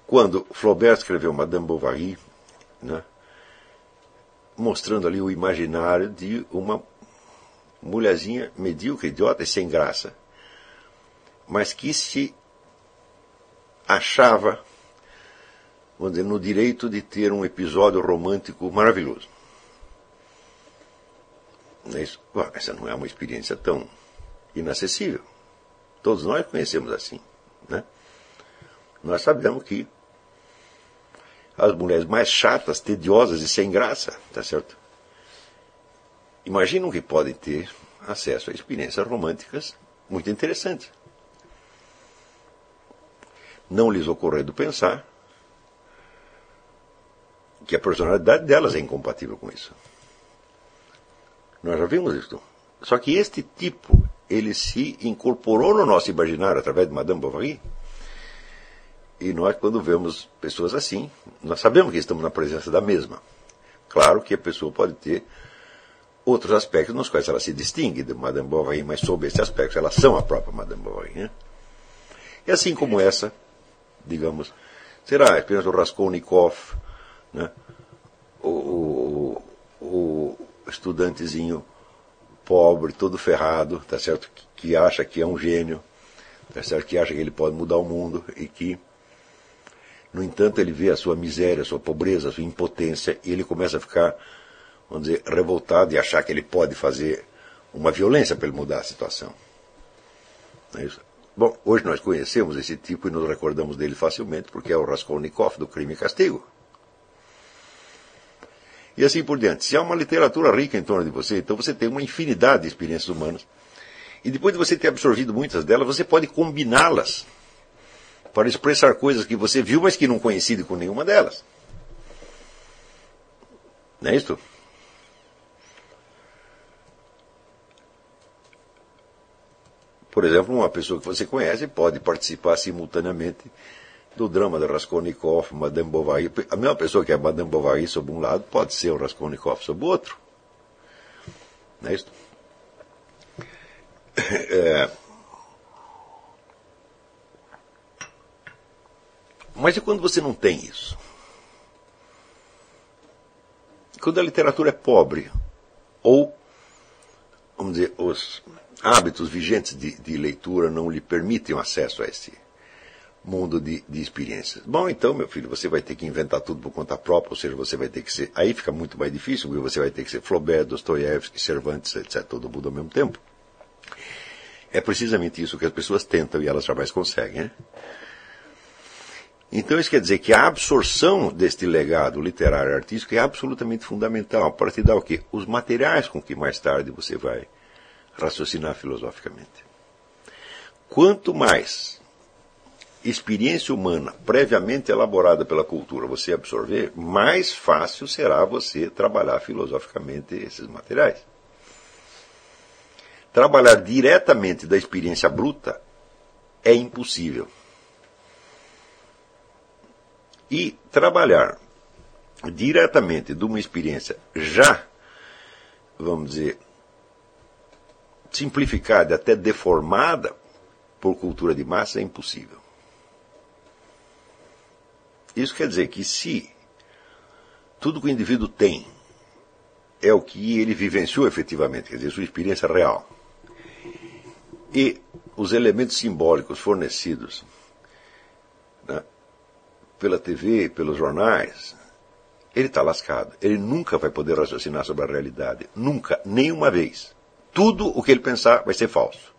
quando Flaubert escreveu Madame Bovary, né, mostrando ali o imaginário de uma mulherzinha medíocre, idiota e sem graça, mas que se achava, vamos dizer, no direito de ter um episódio romântico maravilhoso. Essa não é uma experiência tão inacessível. Todos nós conhecemos assim, né? Nós sabemos que as mulheres mais chatas, tediosas e sem graça, tá certo? Imaginam que podem ter acesso a experiências românticas muito interessantes. Não lhes ocorrendo pensar que a personalidade delas é incompatível com isso. Nós já vimos isso. Só que este tipo, ele se incorporou no nosso imaginário através de Madame Bovary. E nós, quando vemos pessoas assim, nós sabemos que estamos na presença da mesma. Claro que a pessoa pode ter outros aspectos nos quais ela se distingue de Madame Bovary, mas sob esse aspecto elas são a própria Madame Bovary, né? E assim como essa, digamos, será a experiência do Raskolnikov, né? O estudantezinho pobre, todo ferrado, tá certo? Que acha que é um gênio, tá certo? Que acha que ele pode mudar o mundo e que, no entanto, ele vê a sua miséria, a sua pobreza, a sua impotência e ele começa a ficar, vamos dizer, revoltado e achar que ele pode fazer uma violência para ele mudar a situação. Não é isso? Bom, hoje nós conhecemos esse tipo e nos recordamos dele facilmente porque é o Raskolnikov do Crime e Castigo. E assim por diante. Se há uma literatura rica em torno de você, então você tem uma infinidade de experiências humanas. E depois de você ter absorvido muitas delas, você pode combiná-las para expressar coisas que você viu, mas que não coincide com nenhuma delas. Não é isto? Por exemplo, uma pessoa que você conhece pode participar simultaneamente do drama de Raskolnikov, Madame Bovary. A mesma pessoa que é Madame Bovary sob um lado pode ser o Raskolnikov sob o outro. Não é isso? Mas e quando você não tem isso? Quando a literatura é pobre, ou, vamos dizer, os hábitos vigentes de leitura não lhe permitem o acesso a esse mundo de experiências. Bom, então, meu filho, você vai ter que inventar tudo por conta própria, ou seja, você vai ter que ser... Aí fica muito mais difícil, porque você vai ter que ser Flaubert, Dostoiévski, Cervantes, etc., todo mundo ao mesmo tempo. É precisamente isso que as pessoas tentam e elas jamais conseguem, né? Então, isso quer dizer que a absorção deste legado literário e artístico é absolutamente fundamental para te dar o quê? Os materiais com que mais tarde você vai raciocinar filosoficamente. Quanto mais experiência humana previamente elaborada pela cultura você absorver, mais fácil será você trabalhar filosoficamente esses materiais. Trabalhar diretamente da experiência bruta é impossível. E trabalhar diretamente de uma experiência já, vamos dizer, simplificada, até deformada por cultura de massa é impossível. Isso quer dizer que se tudo que o indivíduo tem é o que ele vivenciou efetivamente, quer dizer, sua experiência real, e os elementos simbólicos fornecidos, né, pela TV, pelos jornais, ele está lascado. Ele nunca vai poder raciocinar sobre a realidade. Nunca, nenhuma vez. Tudo o que ele pensar vai ser falso.